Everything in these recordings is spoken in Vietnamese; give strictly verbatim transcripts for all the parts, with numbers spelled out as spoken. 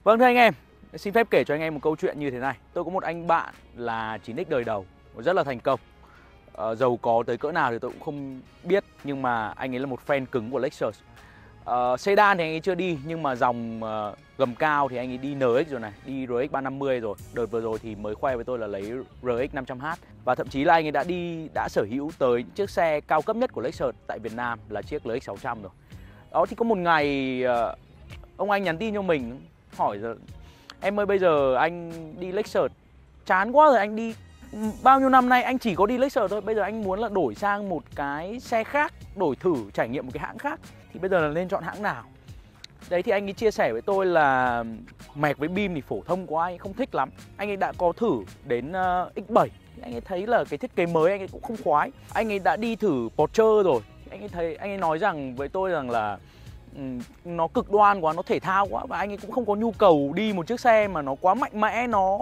Vâng thưa anh em, xin phép kể cho anh em một câu chuyện như thế này. Tôi có một anh bạn là chín ích đời đầu, rất là thành công. Ờ, giàu có tới cỡ nào thì tôi cũng không biết, nhưng mà anh ấy là một fan cứng của Lexus. Ờ, sedan thì anh ấy chưa đi, nhưng mà dòng uh, gầm cao thì anh ấy đi en ích rồi này, đi rờ ích ba năm mươi rồi. Đợt vừa rồi thì mới khoe với tôi là lấy rờ ích năm trăm H. Và thậm chí là anh ấy đã đi, đã sở hữu tới chiếc xe cao cấp nhất của Lexus tại Việt Nam là chiếc lờ ích sáu trăm rồi. Đó thì có một ngày uh, ông anh nhắn tin cho mình hỏi giờ em ơi, bây giờ anh đi Lexus chán quá rồi, anh đi bao nhiêu năm nay anh chỉ có đi Lexus thôi, bây giờ anh muốn là đổi sang một cái xe khác, đổi thử trải nghiệm một cái hãng khác, thì bây giờ là nên chọn hãng nào? Đấy thì anh ấy chia sẻ với tôi là mẹc với bim thì phổ thông quá, anh ấy không thích lắm. Anh ấy đã có thử đến uh, ích bảy, anh ấy thấy là cái thiết kế mới anh ấy cũng không khoái. Anh ấy đã đi thử Porsche rồi, anh ấy thấy anh ấy nói rằng với tôi rằng là um, nó cực đoan quá, nó thể thao quá, và anh ấy cũng không có nhu cầu đi một chiếc xe mà nó quá mạnh mẽ, nó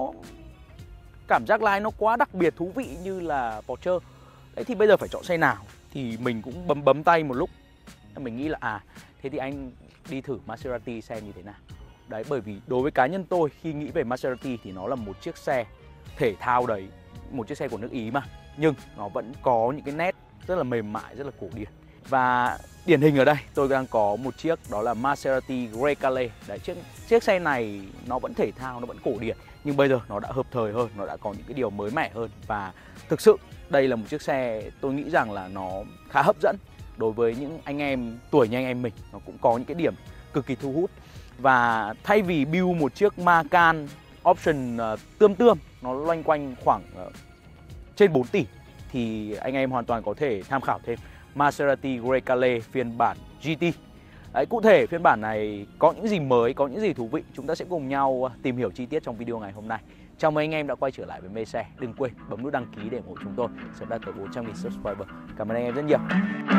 cảm giác lái nó quá đặc biệt thú vị như là Porsche. Đấy thì bây giờ phải chọn xe nào? Thì mình cũng bấm bấm tay một lúc, mình nghĩ là à thế thì anh đi thử Maserati xem như thế nào. Đấy, bởi vì đối với cá nhân tôi, khi nghĩ về Maserati thì nó là một chiếc xe thể thao đấy, một chiếc xe của nước Ý mà, nhưng nó vẫn có những cái nét rất là mềm mại, rất là cổ điển. Và điển hình ở đây tôi đang có một chiếc, đó là Maserati Grecale. Đấy, chiếc, chiếc xe này nó vẫn thể thao, nó vẫn cổ điển, nhưng bây giờ nó đã hợp thời hơn, nó đã có những cái điều mới mẻ hơn. Và thực sự đây là một chiếc xe tôi nghĩ rằng là nó khá hấp dẫn đối với những anh em tuổi như anh em mình. Nó cũng có những cái điểm cực kỳ thu hút. Và thay vì build một chiếc Macan option uh, tươm tươm, nó loanh quanh khoảng uh, trên bốn tỷ, thì anh em hoàn toàn có thể tham khảo thêm Maserati Grecale phiên bản giê tê. Đấy, cụ thể phiên bản này có những gì mới, có những gì thú vị, chúng ta sẽ cùng nhau tìm hiểu chi tiết trong video ngày hôm nay. Chào mừng anh em đã quay trở lại với Mê Xe. Đừng quên bấm nút đăng ký để ủng hộ chúng tôi sớm đạt tới bốn trăm nghìn subscriber. Cảm ơn anh em rất nhiều.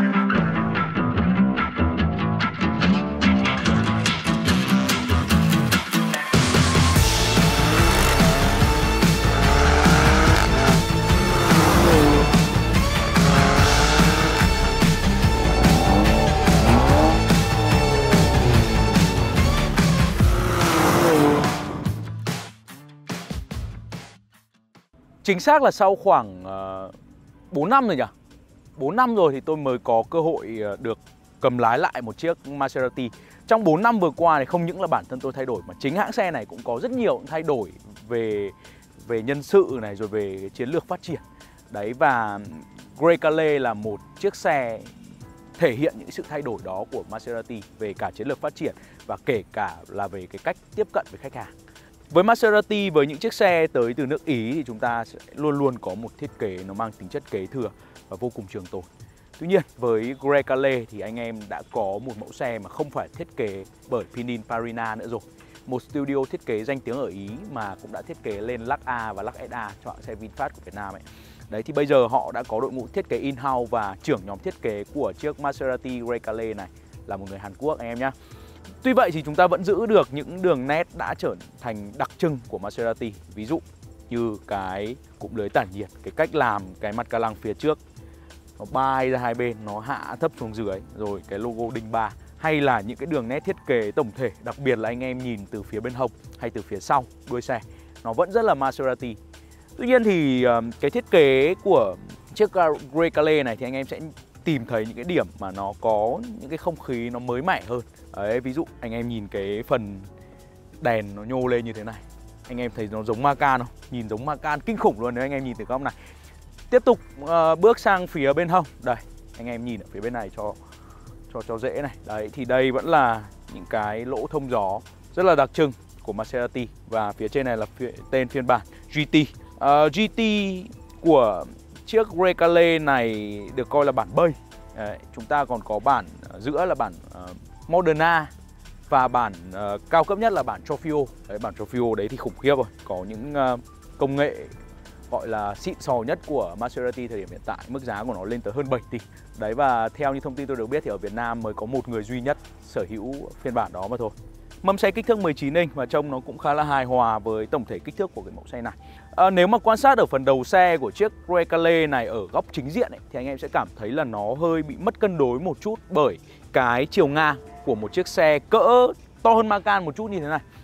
Chính xác là sau khoảng uh, bốn năm rồi nhỉ? bốn năm rồi thì tôi mới có cơ hội uh, được cầm lái lại một chiếc Maserati. Trong bốn năm vừa qua thì không những là bản thân tôi thay đổi, mà chính hãng xe này cũng có rất nhiều thay đổi về về nhân sự này, rồi về chiến lược phát triển. Đấy, và Grecale là một chiếc xe thể hiện những sự thay đổi đó của Maserati về cả chiến lược phát triển và kể cả là về cái cách tiếp cận với khách hàng. Với Maserati, với những chiếc xe tới từ nước Ý thì chúng ta sẽ luôn luôn có một thiết kế nó mang tính chất kế thừa và vô cùng trường tồn. Tuy nhiên với Grecale thì anh em đã có một mẫu xe mà không phải thiết kế bởi Pininfarina nữa rồi. Một studio thiết kế danh tiếng ở Ý mà cũng đã thiết kế lên lắc A và lắc ét a cho hãng xe VinFast của Việt Nam ấy. Đấy thì bây giờ họ đã có đội ngũ thiết kế in-house, và trưởng nhóm thiết kế của chiếc Maserati Grecale này là một người Hàn Quốc anh em nhé. Tuy vậy thì chúng ta vẫn giữ được những đường nét đã trở thành đặc trưng của Maserati. Ví dụ như cái cụm lưới tản nhiệt, cái cách làm cái mặt ca lăng phía trước nó bay ra hai bên, nó hạ thấp xuống dưới, rồi cái logo đinh ba, hay là những cái đường nét thiết kế tổng thể, đặc biệt là anh em nhìn từ phía bên hông hay từ phía sau đuôi xe, nó vẫn rất là Maserati. Tuy nhiên thì cái thiết kế của chiếc Grecale này thì anh em sẽ tìm thấy những cái điểm mà nó có những cái không khí nó mới mẻ hơn. Đấy, ví dụ anh em nhìn cái phần đèn nó nhô lên như thế này, anh em thấy nó giống Macan không? Nhìn giống Macan kinh khủng luôn nếu anh em nhìn từ góc này. Tiếp tục uh, bước sang phía bên hông. Đây, anh em nhìn ở phía bên này cho cho cho dễ này. Đấy, thì đây vẫn là những cái lỗ thông gió rất là đặc trưng của Maserati. Và phía trên này là phía, tên phiên bản giê tê. uh, giê tê của chiếc Grecale này được coi là bản bơi. Đấy, chúng ta còn có bản giữa là bản uh, Moderna, và bản uh, cao cấp nhất là bản Trofeo. Đấy, bản Trofeo đấy thì khủng khiếp rồi, có những uh, công nghệ gọi là xịn sò nhất của Maserati thời điểm hiện tại, mức giá của nó lên tới hơn bảy tỷ. Đấy, và theo như thông tin tôi được biết thì ở Việt Nam mới có một người duy nhất sở hữu phiên bản đó mà thôi. Mâm xe kích thước mười chín inch và trông nó cũng khá là hài hòa với tổng thể kích thước của cái mẫu xe này. À, nếu mà quan sát ở phần đầu xe của chiếc Grecale này ở góc chính diện ấy, thì anh em sẽ cảm thấy là nó hơi bị mất cân đối một chút, bởi cái chiều ngang của một chiếc xe cỡ to hơn Macan một chút như thế này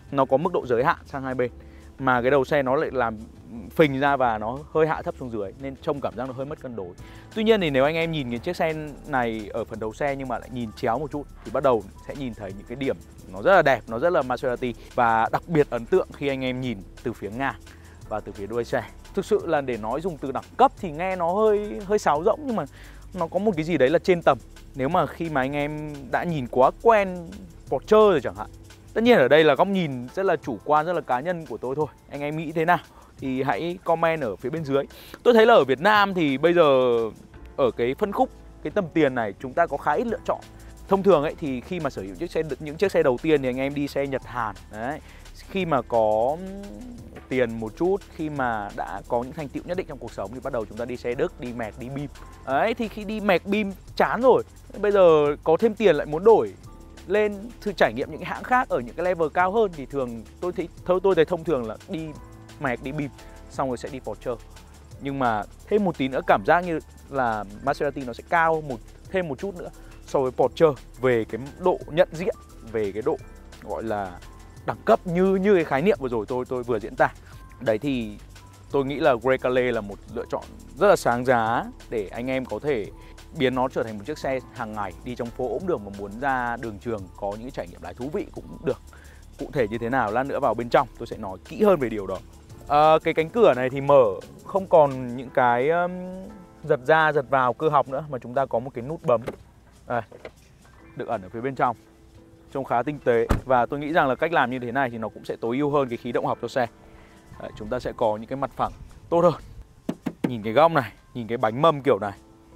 nó có mức độ giới hạn sang hai bên, mà cái đầu xe nó lại làm phình ra và nó hơi hạ thấp xuống dưới nên trông cảm giác nó hơi mất cân đối. Tuy nhiên thì nếu anh em nhìn cái chiếc xe này ở phần đầu xe nhưng mà lại nhìn chéo một chút thì bắt đầu sẽ nhìn thấy những cái điểm nó rất là đẹp, nó rất là Maserati, và đặc biệt ấn tượng khi anh em nhìn từ phía ngang và từ phía đuôi xe. Thực sự là để nói dùng từ đẳng cấp thì nghe nó hơi hơi sáo rỗng, nhưng mà nó có một cái gì đấy là trên tầm. Nếu mà khi mà anh em đã nhìn quá quen Porsche rồi chẳng hạn. Tất nhiên ở đây là góc nhìn rất là chủ quan, rất là cá nhân của tôi thôi. Anh em nghĩ thế nào thì hãy comment ở phía bên dưới. Tôi thấy là ở Việt Nam thì bây giờ ở cái phân khúc, cái tầm tiền này chúng ta có khá ít lựa chọn. Thông thường ấy thì khi mà sở hữu chiếc xe, những chiếc xe đầu tiên thì anh em đi xe Nhật Hàn đấy. Khi mà có tiền một chút, khi mà đã có những thành tựu nhất định trong cuộc sống thì bắt đầu chúng ta đi xe Đức, đi Merc, đi Bim. Đấy, thì khi đi Merc, Bim chán rồi, bây giờ có thêm tiền lại muốn đổi lên thử trải nghiệm những cái hãng khác ở những cái level cao hơn thì thường tôi thấy thôi tôi thấy thông thường là đi Merc, đi Bim xong rồi sẽ đi Porsche. Nhưng mà thêm một tí nữa cảm giác như là Maserati nó sẽ cao một thêm một chút nữa so với Porsche về cái độ nhận diện, về cái độ gọi là đẳng cấp như như cái khái niệm vừa rồi tôi tôi vừa diễn tả. Đấy thì tôi nghĩ là Grecale là một lựa chọn rất là sáng giá để anh em có thể biến nó trở thành một chiếc xe hàng ngày, đi trong phố ốm được mà muốn ra đường trường có những trải nghiệm lái thú vị cũng được. Cụ thể như thế nào lát nữa vào bên trong tôi sẽ nói kỹ hơn về điều đó. À, cái cánh cửa này thì mở không còn những cái um, giật ra giật vào cơ học nữa, mà chúng ta có một cái nút bấm đây, được ẩn ở phía bên trong, trông khá tinh tế. Và tôi nghĩ rằng là cách làm như thế này thì nó cũng sẽ tối ưu hơn cái khí động học cho xe. Đấy, chúng ta sẽ có những cái mặt phẳng tốt hơn. Nhìn cái góc này, nhìn cái bánh mâm kiểu này,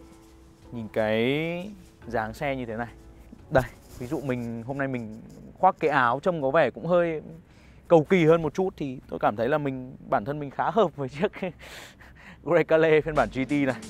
nhìn cái dáng xe như thế này. Đây, ví dụ mình hôm nay mình khoác cái áo trông có vẻ cũng hơi cầu kỳ hơn một chút thì tôi cảm thấy là mình bản thân mình khá hợp với chiếc Grecale phiên bản giê tê này.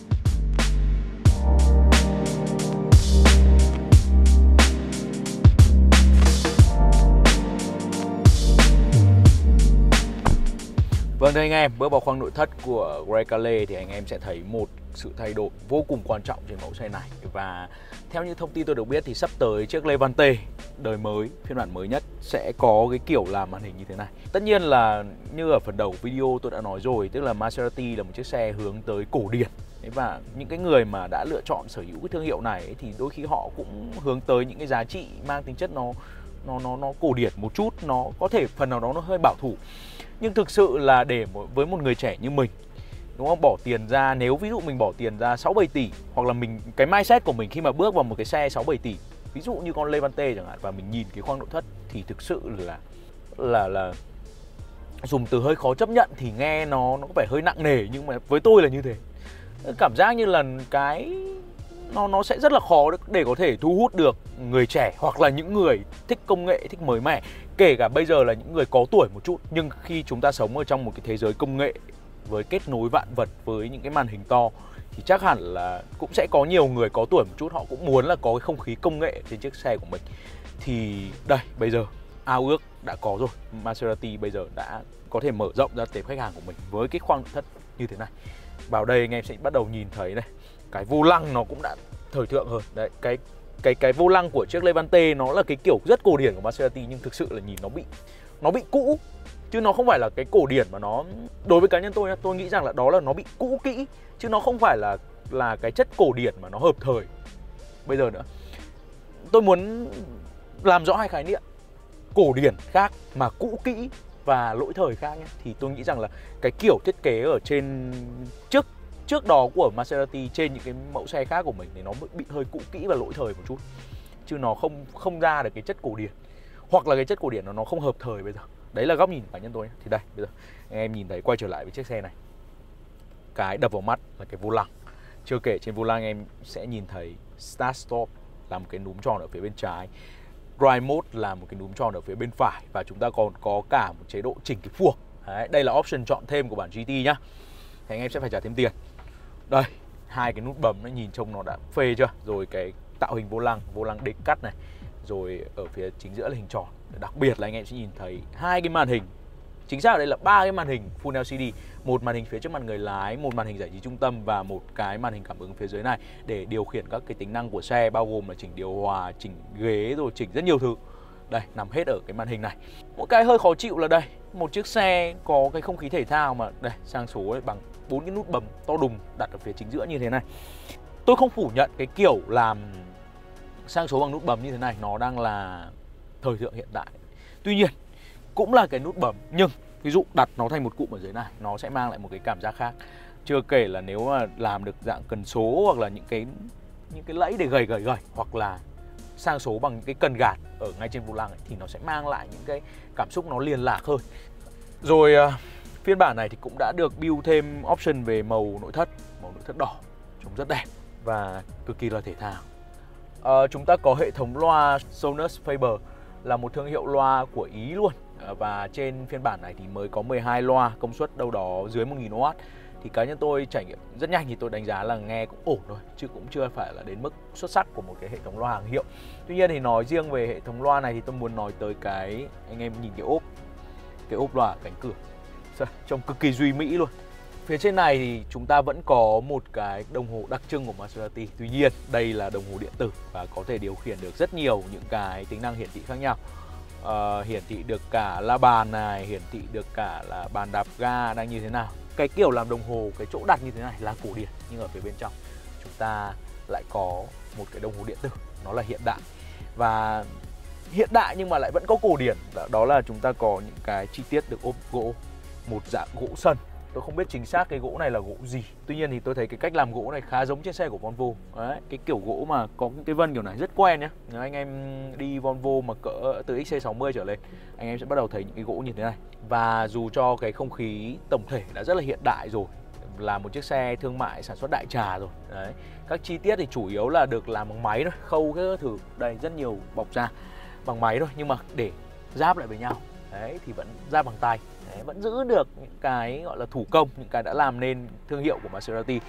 Vâng thưa anh em, bước vào khoang nội thất của Grecale thì anh em sẽ thấy một sự thay đổi vô cùng quan trọng trên mẫu xe này. Và theo những thông tin tôi được biết thì sắp tới chiếc Levante đời mới, phiên bản mới nhất sẽ có cái kiểu làm màn hình như thế này. Tất nhiên là như ở phần đầu video tôi đã nói rồi, tức là Maserati là một chiếc xe hướng tới cổ điển. Và những cái người mà đã lựa chọn sở hữu cái thương hiệu này thì đôi khi họ cũng hướng tới những cái giá trị mang tính chất nó nó nó nó cổ điển một chút, nó có thể phần nào đó nó hơi bảo thủ. Nhưng thực sự là để với một người trẻ như mình, đúng không, bỏ tiền ra, nếu ví dụ mình bỏ tiền ra sáu bảy tỷ, hoặc là mình cái mindset của mình khi mà bước vào một cái xe sáu bảy tỷ, ví dụ như con Levante chẳng hạn, và mình nhìn cái khoang nội thất thì thực sự là là là dùng từ hơi khó chấp nhận thì nghe nó nó có vẻ hơi nặng nề, nhưng mà với tôi là như thế. Cảm giác như là cái nó nó sẽ rất là khó để có thể thu hút được người trẻ hoặc là những người thích công nghệ, thích mới mẻ, kể cả bây giờ là những người có tuổi một chút. Nhưng khi chúng ta sống ở trong một cái thế giới công nghệ với kết nối vạn vật, với những cái màn hình to thì chắc hẳn là cũng sẽ có nhiều người có tuổi một chút, họ cũng muốn là có cái không khí công nghệ trên chiếc xe của mình. Thì đây, bây giờ ao ước đã có rồi. Maserati bây giờ đã có thể mở rộng ra tệp khách hàng của mình với cái khoang nội thất như thế này. Vào đây anh em sẽ bắt đầu nhìn thấy này, cái vô lăng nó cũng đã thời thượng hơn. Đấy, cái cái cái vô lăng của chiếc Levante nó là cái kiểu rất cổ điển của Maserati, nhưng thực sự là nhìn nó bị nó bị cũ, chứ nó không phải là cái cổ điển mà nó, đối với cá nhân tôi tôi nghĩ rằng là đó là nó bị cũ kỹ, chứ nó không phải là là cái chất cổ điển mà nó hợp thời bây giờ nữa. Tôi muốn làm rõ hai khái niệm, cổ điển khác mà cũ kỹ và lỗi thời khác nhé. Thì tôi nghĩ rằng là cái kiểu thiết kế ở trên trước trước đó của Maserati trên những cái mẫu xe khác của mình thì nó bị hơi cũ kỹ và lỗi thời một chút, chứ nó không không ra được cái chất cổ điển, hoặc là cái chất cổ điển nó nó không hợp thời bây giờ. Đấy là góc nhìn cá nhân tôi nhé. Thì đây, bây giờ anh em nhìn thấy, quay trở lại với chiếc xe này, cái đập vào mắt là cái vô lăng. Chưa kể trên vô lăng anh em sẽ nhìn thấy Start Stop là một cái núm tròn ở phía bên trái, Drive Mode là một cái núm tròn ở phía bên phải, và chúng ta còn có cả một chế độ chỉnh cái phuộc. Đấy, đây là option chọn thêm của bản giê tê nhá. Thì anh em sẽ phải trả thêm tiền. Đây, hai cái nút bấm nó nhìn trông nó đã phê chưa? Rồi cái tạo hình vô lăng, vô lăng đế cắt này, rồi ở phía chính giữa là hình tròn. Đặc biệt là anh em sẽ nhìn thấy hai cái màn hình, chính xác ở đây là ba cái màn hình Full lờ xê đê, một màn hình phía trước mặt người lái, một màn hình giải trí trung tâm và một cái màn hình cảm ứng phía dưới này để điều khiển các cái tính năng của xe, bao gồm là chỉnh điều hòa, chỉnh ghế, rồi chỉnh rất nhiều thứ. đây nằm hết ở cái màn hình này. Một cái hơi khó chịu là đây, một chiếc xe có cái không khí thể thao mà đây sang số ấy bằng bốn cái nút bấm to đùng đặt ở phía chính giữa như thế này. Tôi không phủ nhận cái kiểu làm sang số bằng nút bấm như thế này nó đang là thời thượng hiện đại. Tuy nhiên cũng là cái nút bấm, nhưng ví dụ đặt nó thành một cụm ở dưới này nó sẽ mang lại một cái cảm giác khác. Chưa kể là nếu mà làm được dạng cần số hoặc là những cái những cái lẫy để gầy gầy gầy, hoặc là sang số bằng những cái cần gạt ở ngay trên vô lăng ấy, thì nó sẽ mang lại những cái cảm xúc nó liền lạc hơn. Rồi uh, phiên bản này thì cũng đã được build thêm option về màu nội thất, màu nội thất đỏ trông rất đẹp và cực kỳ là thể thao. Uh, chúng ta có hệ thống loa Sonus Faber, là một thương hiệu loa của Ý luôn. uh, Và trên phiên bản này thì mới có mười hai loa, công suất đâu đó dưới một nghìn oát. Thì cá nhân tôi trải nghiệm rất nhanh thì tôi đánh giá là nghe cũng ổn thôi, chứ cũng chưa phải là đến mức xuất sắc của một cái hệ thống loa hàng hiệu. Tuy nhiên thì nói riêng về hệ thống loa này thì tôi muốn nói tới cái, anh em nhìn cái ốp, cái ốp loa cánh cửa trông cực kỳ duy mỹ luôn. Phía trên này thì chúng ta vẫn có một cái đồng hồ đặc trưng của Maserati. Tuy nhiên đây là đồng hồ điện tử và có thể điều khiển được rất nhiều những cái tính năng hiển thị khác nhau. uh, Hiển thị được cả la bàn này, hiển thị được cả là bàn đạp ga đang như thế nào. Cái kiểu làm đồng hồ, cái chỗ đặt như thế này là cổ điển, nhưng ở phía bên trong chúng ta lại có một cái đồng hồ điện tử, nó là hiện đại. Và hiện đại nhưng mà lại vẫn có cổ điển, đó là chúng ta có những cái chi tiết được ốp gỗ, một dạng gỗ sần. Tôi không biết chính xác cái gỗ này là gỗ gì. Tuy nhiên thì tôi thấy cái cách làm gỗ này khá giống trên xe của Volvo. Đấy, cái kiểu gỗ mà có cái vân kiểu này rất quen nhá. Nếu anh em đi Volvo mà cỡ từ X C sáu mươi trở lên, anh em sẽ bắt đầu thấy những cái gỗ như thế này. Và dù cho cái không khí tổng thể đã rất là hiện đại rồi, là một chiếc xe thương mại sản xuất đại trà rồi. Đấy, các chi tiết thì chủ yếu là được làm bằng máy thôi, khâu cái thử đây rất nhiều bọc da bằng máy thôi, nhưng mà để ráp lại với nhau đấy thì vẫn ráp bằng tay. Đấy, vẫn giữ được những cái gọi là thủ công, những cái đã làm nên thương hiệu của Maserati.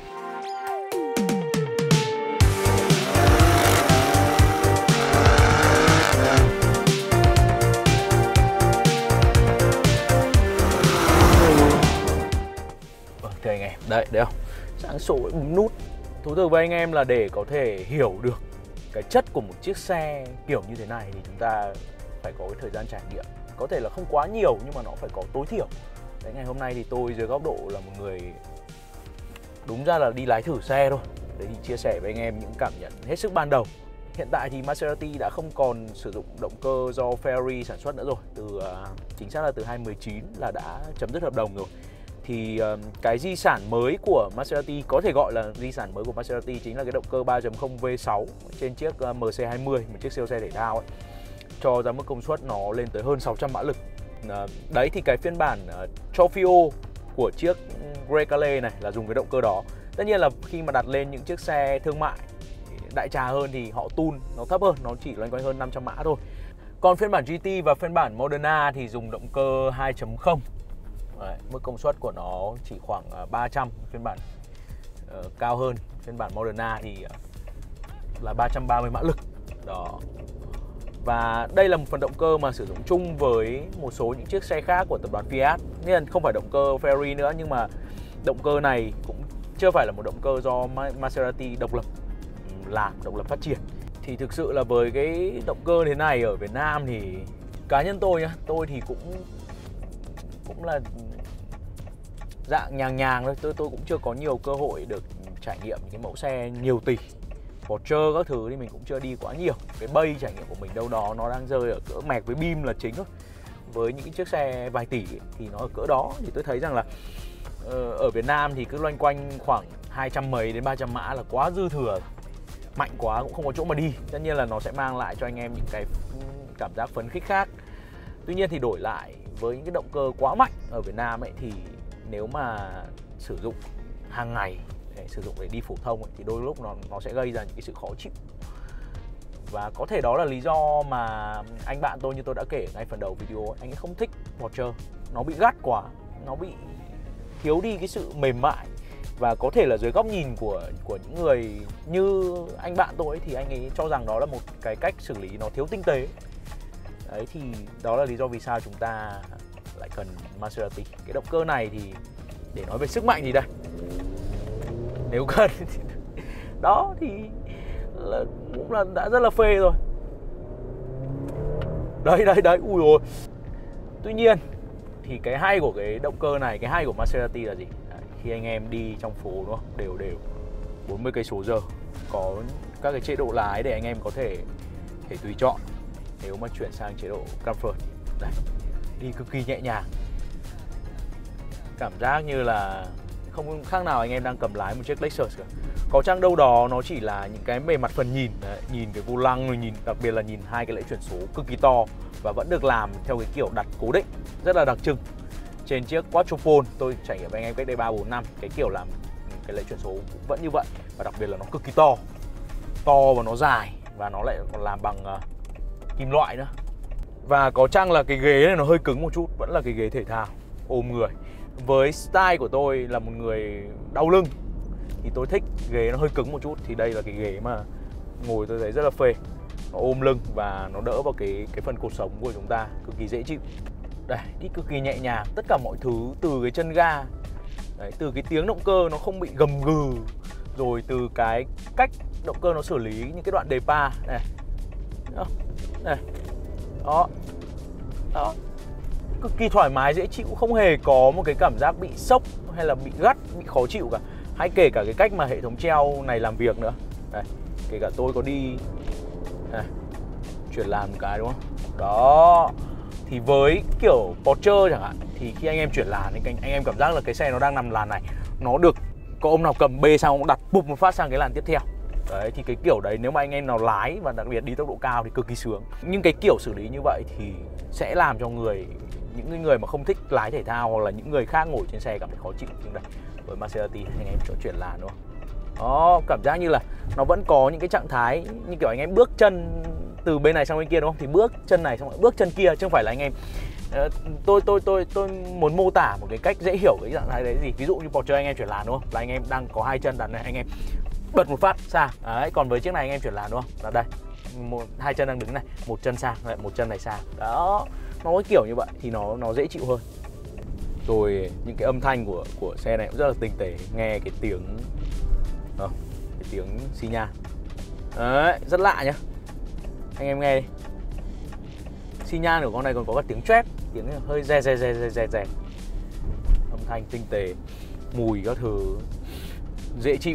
Vâng, thưa anh em, đấy, đấy không? Sang số bấm nút. Thú thực với anh em là để có thể hiểu được cái chất của một chiếc xe kiểu như thế này thì chúng ta phải có cái thời gian trải nghiệm. Có thể là không quá nhiều nhưng mà nó phải có tối thiểu. Đấy, ngày hôm nay thì tôi dưới góc độ là một người đúng ra là đi lái thử xe thôi. Đấy thì chia sẻ với anh em những cảm nhận hết sức ban đầu. Hiện tại thì Maserati đã không còn sử dụng động cơ do Ferrari sản xuất nữa rồi. Từ uh, chính xác là từ hai không một chín là đã chấm dứt hợp đồng rồi. Thì uh, cái di sản mới của Maserati, có thể gọi là di sản mới của Maserati, chính là cái động cơ ba chấm không V sáu trên chiếc uh, M C hai mươi, một chiếc siêu xe thể thao ấy, cho ra mức công suất nó lên tới hơn sáu trăm mã lực. À, đấy thì cái phiên bản uh, Trofeo của chiếc Grecale này là dùng cái động cơ đó. Tất nhiên là khi mà đặt lên những chiếc xe thương mại đại trà hơn thì họ tune nó thấp hơn, nó chỉ loanh quanh hơn năm trăm mã thôi. Còn phiên bản giê tê và phiên bản Moderna thì dùng động cơ hai chấm không. Đấy, mức công suất của nó chỉ khoảng uh, ba trăm, phiên bản uh, cao hơn. Phiên bản Moderna thì uh, là ba trăm ba mươi mã lực. Đó. Và đây là một phần động cơ mà sử dụng chung với một số những chiếc xe khác của tập đoàn Fiat, nên không phải động cơ Ferrari nữa, nhưng mà động cơ này cũng chưa phải là một động cơ do Maserati độc lập làm, độc lập phát triển. Thì thực sự là với cái động cơ thế này ở Việt Nam thì cá nhân tôi nhá, tôi thì cũng cũng là dạng nhàng nhàng thôi, tôi tôi cũng chưa có nhiều cơ hội được trải nghiệm những cái mẫu xe nhiều tỷ. Porsche các thứ thì mình cũng chưa đi quá nhiều. Cái base trải nghiệm của mình đâu đó nó đang rơi ở cỡ mẹc với beam là chính thôi. Với những chiếc xe vài tỷ ấy, thì nó ở cỡ đó. Thì tôi thấy rằng là ở Việt Nam thì cứ loanh quanh khoảng hai trăm mấy đến ba trăm mã là quá dư thừa. Mạnh quá cũng không có chỗ mà đi. Tất nhiên là nó sẽ mang lại cho anh em những cái cảm giác phấn khích khác. Tuy nhiên thì đổi lại với những cái động cơ quá mạnh ở Việt Nam ấy, thì nếu mà sử dụng hàng ngày, để sử dụng để đi phổ thông ấy, thì đôi lúc nó, nó sẽ gây ra những cái sự khó chịu. Và có thể đó là lý do mà anh bạn tôi, như tôi đã kể ngay phần đầu video ấy, anh ấy không thích Porsche. Nó bị gắt quá, nó bị thiếu đi cái sự mềm mại. Và có thể là dưới góc nhìn của, của những người như anh bạn tôi ấy, thì anh ấy cho rằng đó là một cái cách xử lý nó thiếu tinh tế. Đấy thì đó là lý do vì sao chúng ta lại cần Maserati. Cái động cơ này thì để nói về sức mạnh thì đây, nếu cần đó thì là, cũng là đã rất là phê rồi. Đấy đấy đấy, ui ôi. Tuy nhiên thì cái hay của cái động cơ này, cái hay của Maserati là gì? Đấy, khi anh em đi trong phố đúng không? Đều đều bốn mươi cây số giờ, có các cái chế độ lái để anh em có thể thể tùy chọn. Nếu mà chuyển sang chế độ Comfort, đây, đi cực kỳ nhẹ nhàng. Cảm giác như là không khác nào anh em đang cầm lái một chiếc Lexus cả. Có chăng đâu đó nó chỉ là những cái bề mặt phần nhìn. Đấy, nhìn cái vô lăng rồi nhìn, đặc biệt là nhìn hai cái lẫy chuyển số cực kỳ to và vẫn được làm theo cái kiểu đặt cố định rất là đặc trưng. Trên chiếc Quattrophone tôi trải nghiệm với anh em cách đây ba bốn năm, cái kiểu làm cái lẫy chuyển số cũng vẫn như vậy, và đặc biệt là nó cực kỳ to. To và nó dài, và nó lại còn làm bằng uh, kim loại nữa. Và có chăng là cái ghế này nó hơi cứng một chút, vẫn là cái ghế thể thao ôm người. Với style của tôi là một người đau lưng thì tôi thích ghế nó hơi cứng một chút, thì đây là cái ghế mà ngồi tôi thấy rất là phê. Nó ôm lưng và nó đỡ vào cái cái phần cột sống của chúng ta, cực kỳ dễ chịu. Đây, đi cực kỳ nhẹ nhàng, tất cả mọi thứ từ cái chân ga. Đấy, từ cái tiếng động cơ nó không bị gầm gừ, rồi từ cái cách động cơ nó xử lý những cái đoạn đề pa này. Đó. Này. Đó. Đó. Cực kỳ thoải mái, dễ chịu, không hề có một cái cảm giác bị sốc hay là bị gắt, bị khó chịu cả. Hay kể cả cái cách mà hệ thống treo này làm việc nữa. Đây, kể cả tôi có đi này, chuyển làn một cái đúng không? Đó. Thì với kiểu Porsche chẳng hạn, thì khi anh em chuyển làn thì anh em cảm giác là cái xe nó đang nằm làn này, nó được có ông nào cầm bê xong cũng đặt bụp một phát sang cái làn tiếp theo. Đấy, thì cái kiểu đấy nếu mà anh em nào lái và đặc biệt đi tốc độ cao thì cực kỳ sướng. Nhưng cái kiểu xử lý như vậy thì sẽ làm cho người những người mà không thích lái thể thao hoặc là những người khác ngồi trên xe cảm thấy khó chịu. Nhưng đây, với Maserati anh em cho chuyển làn đúng không? Đó, cảm giác như là nó vẫn có những cái trạng thái như kiểu anh em bước chân từ bên này sang bên kia đúng không? Thì bước chân này xong rồi bước chân kia, chứ không phải là anh em uh, tôi tôi tôi tôi muốn mô tả một cái cách dễ hiểu cái trạng thái đấy gì. Ví dụ như Porsche anh em chuyển làn đúng không? Là anh em đang có hai chân đặt này, anh em bật một phát sang. Đấy, còn với chiếc này anh em chuyển làn đúng không? Là đây, một hai chân đang đứng này, một chân sang, lại một chân này sang. Đó, nó cái kiểu như vậy thì nó nó dễ chịu hơn. Rồi những cái âm thanh của của xe này cũng rất là tinh tế, nghe cái tiếng đó, cái tiếng xi nhan. Đấy, rất lạ nhá. Anh em nghe đi. Xi nhan của con này còn có cả tiếng trép, tiếng hơi rè rè rè rè rè. Âm thanh tinh tế, mùi các thứ dễ chịu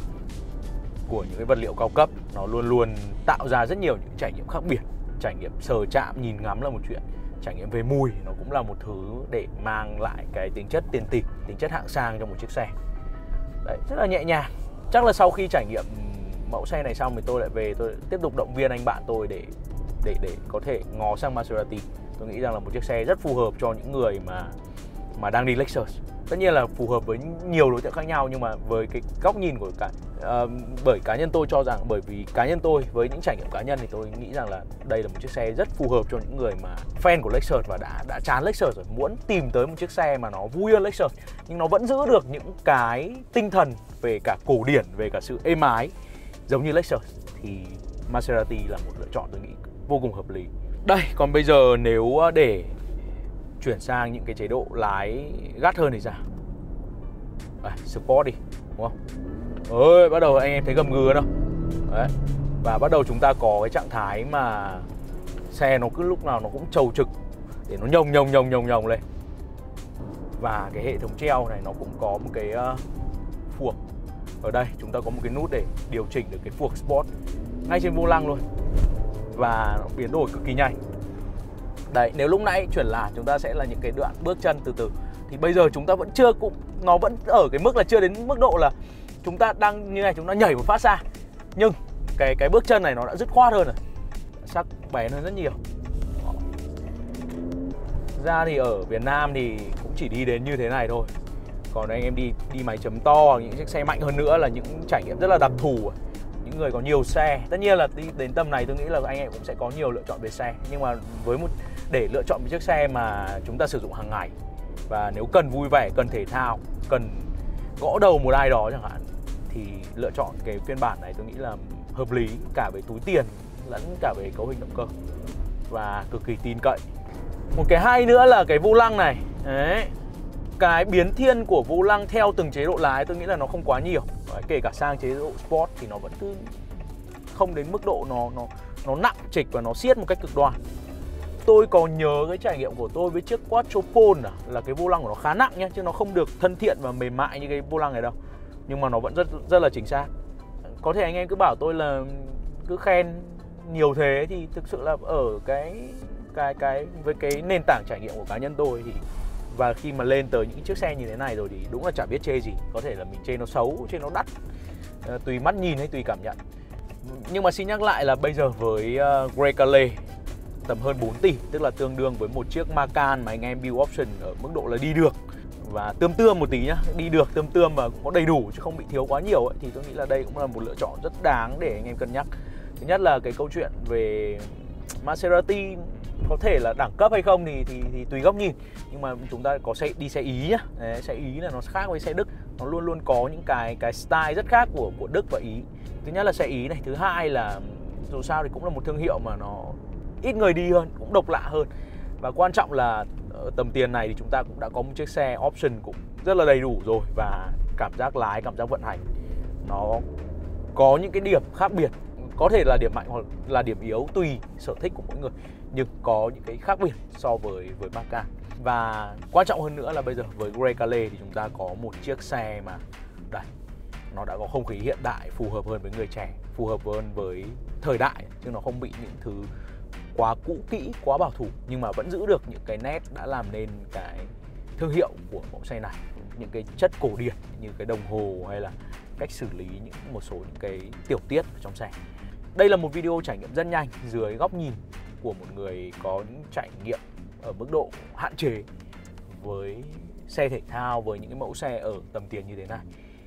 của những cái vật liệu cao cấp, nó luôn luôn tạo ra rất nhiều những trải nghiệm khác biệt. Trải nghiệm sờ chạm, nhìn ngắm là một chuyện, trải nghiệm về mùi nó cũng là một thứ để mang lại cái tính chất tiền tỷ, tính chất hạng sang cho một chiếc xe. Đấy, rất là nhẹ nhàng. Chắc là sau khi trải nghiệm mẫu xe này xong thì tôi lại về tôi tiếp tục động viên anh bạn tôi để để để có thể ngó sang Maserati. Tôi nghĩ rằng là một chiếc xe rất phù hợp cho những người mà mà đang đi Lexus. Tất nhiên là phù hợp với nhiều đối tượng khác nhau, nhưng mà với cái góc nhìn của cả uh, bởi cá nhân tôi cho rằng, bởi vì cá nhân tôi với những trải nghiệm cá nhân thì tôi nghĩ rằng là đây là một chiếc xe rất phù hợp cho những người mà fan của Lexus và đã đã chán Lexus rồi, muốn tìm tới một chiếc xe mà nó vui hơn Lexus nhưng nó vẫn giữ được những cái tinh thần về cả cổ điển, về cả sự êm ái giống như Lexus, thì Maserati là một lựa chọn tôi nghĩ vô cùng hợp lý. Đây, còn bây giờ nếu để chuyển sang những cái chế độ lái gắt hơn thì sao? À, Sport đi, đúng không? Ơi, bắt đầu anh em thấy gầm gừ đâu. Đấy. Và bắt đầu chúng ta có cái trạng thái mà xe nó cứ lúc nào nó cũng trầu trực để nó nhồng nhồng nhồng nhồng nhồng lên. Và cái hệ thống treo này nó cũng có một cái uh, phuộc. Ở đây chúng ta có một cái nút để điều chỉnh được cái phuộc Sport ngay trên vô lăng luôn. Và nó biến đổi cực kỳ nhanh. Đấy, nếu lúc nãy chuyển làn chúng ta sẽ là những cái đoạn bước chân từ từ, thì bây giờ chúng ta vẫn chưa, cũng nó vẫn ở cái mức là chưa đến mức độ là chúng ta đang như này, chúng ta nhảy một phát xa. Nhưng cái cái bước chân này nó đã dứt khoát hơn rồi, sắc bén hơn rất nhiều. Ra thì ở Việt Nam thì cũng chỉ đi đến như thế này thôi. Còn anh em đi đi máy chấm to hoặc những chiếc xe mạnh hơn nữa là những trải nghiệm rất là đặc thù. Những người có nhiều xe, tất nhiên là đi đến tầm này tôi nghĩ là anh em cũng sẽ có nhiều lựa chọn về xe. Nhưng mà với một để lựa chọn một chiếc xe mà chúng ta sử dụng hàng ngày, và nếu cần vui vẻ, cần thể thao, cần gõ đầu một ai đó chẳng hạn, thì lựa chọn cái phiên bản này tôi nghĩ là hợp lý cả về túi tiền lẫn cả về cấu hình động cơ và cực kỳ tin cậy. Một cái hay nữa là cái vô lăng này. Đấy, cái biến thiên của vô lăng theo từng chế độ lái tôi nghĩ là nó không quá nhiều. Đấy, kể cả sang chế độ Sport thì nó vẫn cứ không đến mức độ nó nó nó nặng trịch và nó siết một cách cực đoan. Tôi có nhớ cái trải nghiệm của tôi với chiếc Quattrophone à, là cái vô lăng của nó khá nặng nhá, chứ nó không được thân thiện và mềm mại như cái vô lăng này đâu. Nhưng mà nó vẫn rất rất là chính xác. Có thể anh em cứ bảo tôi là cứ khen nhiều thế, thì thực sự là ở cái cái cái với cái nền tảng trải nghiệm của cá nhân tôi thì, và khi mà lên tới những chiếc xe như thế này rồi thì đúng là chả biết chê gì. Có thể là mình chê nó xấu, chê nó đắt, tùy mắt nhìn hay tùy cảm nhận. Nhưng mà xin nhắc lại là bây giờ với uh, Grecale tầm hơn bốn tỷ, tức là tương đương với một chiếc Macan mà anh em build option ở mức độ là đi được và tươm tươm một tí nhá, đi được tươm tươm mà cũng có đầy đủ chứ không bị thiếu quá nhiều ấy, thì tôi nghĩ là đây cũng là một lựa chọn rất đáng để anh em cân nhắc. Thứ nhất là cái câu chuyện về Maserati có thể là đẳng cấp hay không thì, thì, thì tùy góc nhìn, nhưng mà chúng ta có xe đi xe Ý nhá. Đấy, xe Ý là nó khác với xe Đức, nó luôn luôn có những cái cái style rất khác của của Đức và Ý. Thứ nhất là xe Ý này, thứ hai là dù sao thì cũng là một thương hiệu mà nó ít người đi hơn, cũng độc lạ hơn, và quan trọng là ở tầm tiền này thì chúng ta cũng đã có một chiếc xe option cũng rất là đầy đủ rồi, và cảm giác lái, cảm giác vận hành nó có những cái điểm khác biệt, có thể là điểm mạnh hoặc là điểm yếu tùy sở thích của mỗi người, nhưng có những cái khác biệt so với với Macan. Và quan trọng hơn nữa là bây giờ với Grecale thì chúng ta có một chiếc xe mà đây, nó đã có không khí hiện đại, phù hợp hơn với người trẻ, phù hợp hơn với thời đại, chứ nó không bị những thứ quá cũ kỹ, quá bảo thủ, nhưng mà vẫn giữ được những cái nét đã làm nên cái thương hiệu của mẫu xe này. Những cái chất cổ điển như cái đồng hồ hay là cách xử lý những một số những cái tiểu tiết ở trong xe. Đây là một video trải nghiệm rất nhanh dưới góc nhìn của một người có những trải nghiệm ở mức độ hạn chế với xe thể thao, với những cái mẫu xe ở tầm tiền như thế này.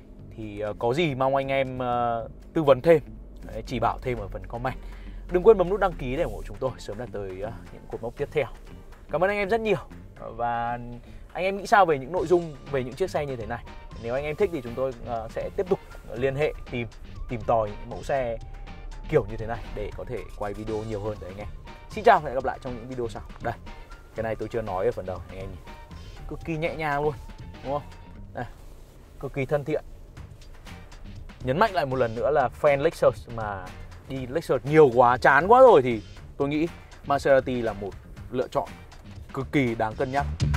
Thì uh, có gì mong anh em uh, tư vấn thêm, đấy, chỉ bảo thêm ở phần comment. Đừng quên bấm nút đăng ký để ủng hộ chúng tôi sớm đạt tới uh, những cột mốc tiếp theo. Cảm ơn anh em rất nhiều. Và anh em nghĩ sao về những nội dung về những chiếc xe như thế này? Nếu anh em thích thì chúng tôi uh, sẽ tiếp tục liên hệ tìm tìm tòi những mẫu xe kiểu như thế này để có thể quay video nhiều hơn tới anh em. Xin chào và hẹn gặp lại trong những video sau. Đây, cái này tôi chưa nói ở phần đầu, anh em nhìn, cực kỳ nhẹ nhàng luôn, đúng không? Đây, cực kỳ thân thiện. Nhấn mạnh lại một lần nữa là fan Lexus mà đi Lexus nhiều quá, chán quá rồi thì tôi nghĩ Maserati là một lựa chọn cực kỳ đáng cân nhắc.